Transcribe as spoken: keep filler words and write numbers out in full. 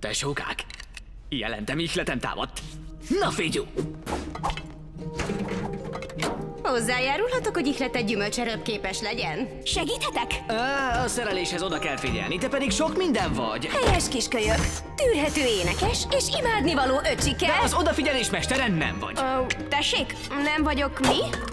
Tesókák, jelentem ihletem támadt. Na figyú! Hozzájárulhatok, hogy ihleted gyümölcserőbb képes legyen? Segíthetek? Á, a szereléshez oda kell figyelni, te pedig sok minden vagy. Helyes kiskölyök. Tűrhető énekes és imádnivaló öcsike. De az odafigyelés mestere nem vagy. Ó, tessék, nem vagyok mi?